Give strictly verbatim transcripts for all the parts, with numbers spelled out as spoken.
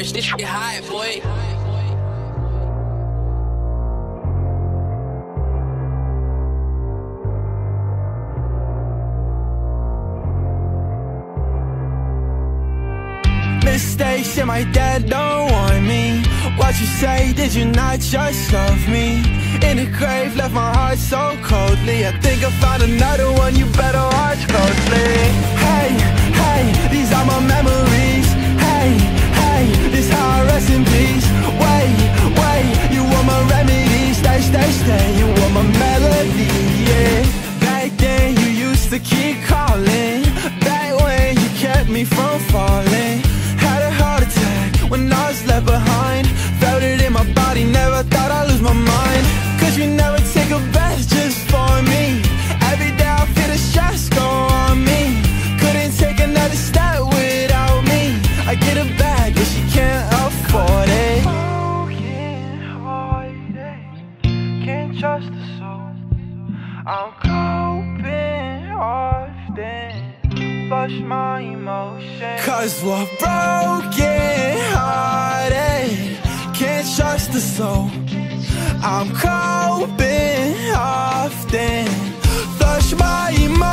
bitch, this shit high, boy. Mistakes and my dad don't want me. What you say, did you not just love me? In the grave, left my heart so coldly. I think I found another one, you better watch closely. Hey, hey, these are my memories. Hey, hey, this how I rest in peace. Wait, wait, you were my remedy. Stay, stay, stay, you were my melody, yeah. Back then you used to keep calling. Back when you kept me from falling. Had a heart attack when I was left behind. Felt it in my body, never thought I'd lose my mind. Cause you never take a bath just for me. Every day I feel the shots go on me. Couldn't take another step without me. I get it back, but she can't afford it. Broken hearted, can't trust the soul. I'm coping often, flush my emotions. Cause we're broken hearted, can't trust the soul. I'm coping often, flush my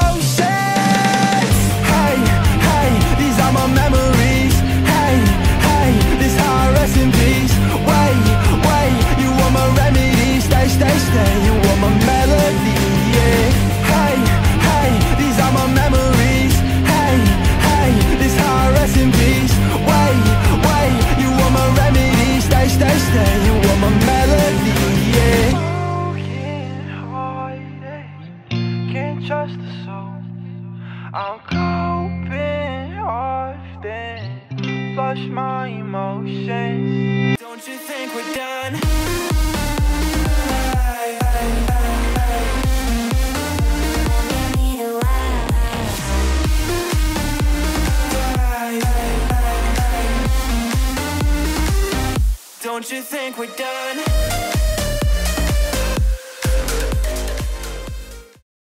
emotions. Hey, hey, these are my memories. Hey, hey, this how I rest in peace. Wait, wait, you were my remedy. Stay, stay, stay, you were my melody, yeah. Hey, hey, these are my memories. Hey, hey, this how I rest in peace. Wait, wait, you were my remedy. Stay, stay, stay, you were my melody, yeah. Broken hearted, can't trust the soul. I'm coping often, flush my emotions. Don't you think we're done? Don't you think we're done?